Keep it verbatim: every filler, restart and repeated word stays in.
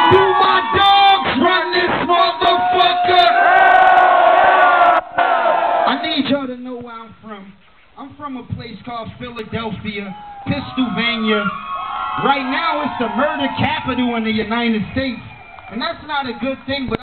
Do my dogs run this motherfucker? I need y'all to know where I'm from. I'm from a place called Philadelphia, Pennsylvania. Right now it's the murder capital in the United States. And that's not a good thing, but